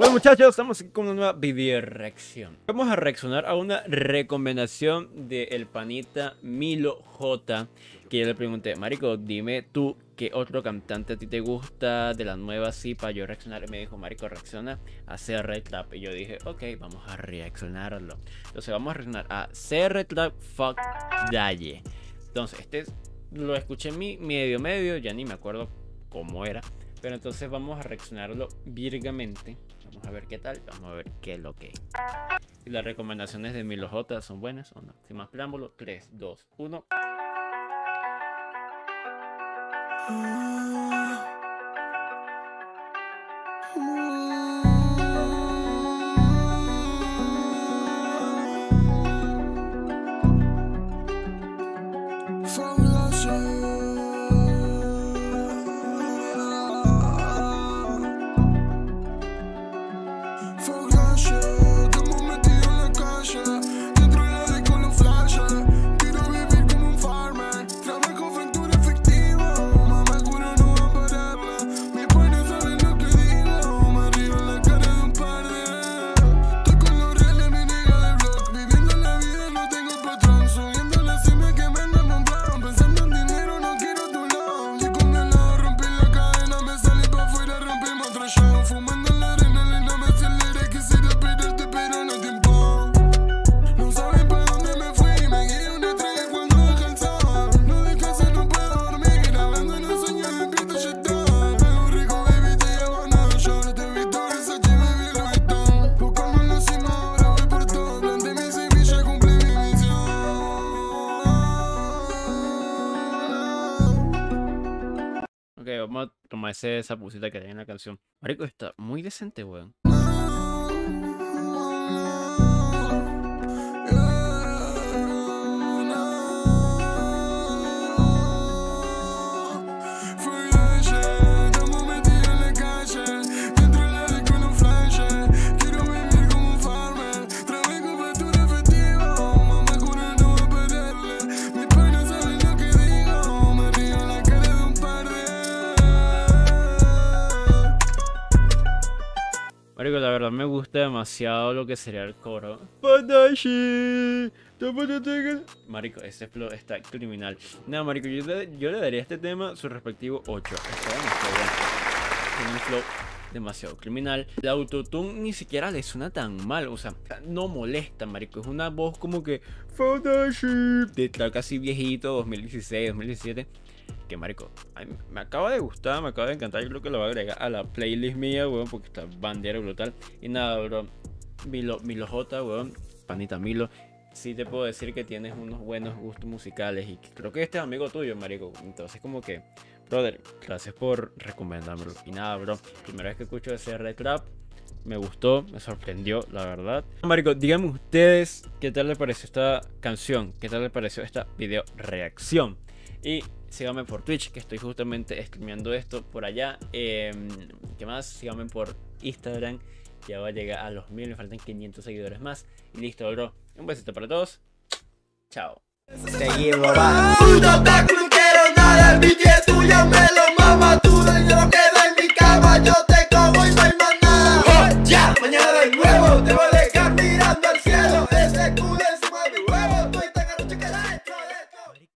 Bueno muchachos, estamos aquí con una nueva video reacción. Vamos a reaccionar a una recomendación de el panita Milo J. Que yo le pregunté, marico, dime tú qué otro cantante a ti te gusta de las nuevas, sí, para yo reaccionar. Y me dijo, marico, reacciona a CR Trap. Y yo dije, ok, vamos a reaccionarlo. Entonces vamos a reaccionar a CR Trap Fuck Daye. Entonces lo escuché medio, ya ni me acuerdo cómo era. Pero entonces vamos a reaccionarlo virgamente. Vamos a ver qué tal, vamos a ver qué es lo que es. Y las recomendaciones de Milo J son buenas o no. Sin más preámbulo, 3, 2, 1. Ok, vamos a tomar esa pusita que hay en la canción. Marico, está muy decente, weón. Marico, la verdad me gusta demasiado lo que sería el coro. Marico, ese flow está criminal. Nada, marico, yo le daría a este tema su respectivo 8. Está demasiado bueno. Tiene un flow demasiado criminal. El autotune ni siquiera le suena tan mal. O sea, no molesta, marico. Es una voz como que de tal casi viejito, 2016, 2017. Que marico, me acaba de gustar, me acaba de encantar. Yo creo que lo voy a agregar a la playlist mía, weón, porque está bandera brutal. Y nada, bro, Milo J, weón, panita Milo, sí te puedo decir que tienes unos buenos gustos musicales. Y creo que este es amigo tuyo, marico. Entonces como que, brother, gracias por recomendármelo. Y nada, bro, primera vez que escucho ese Red Trap, me gustó, me sorprendió, la verdad. Marico, díganme ustedes qué tal les pareció esta canción, qué tal les pareció esta video reacción. Y síganme por Twitch, que estoy justamente streameando esto por allá. ¿Qué más? Síganme por Instagram, ya va a llegar a los 1000, me faltan 500 seguidores más. Y listo, bro. Un besito para todos. Chao.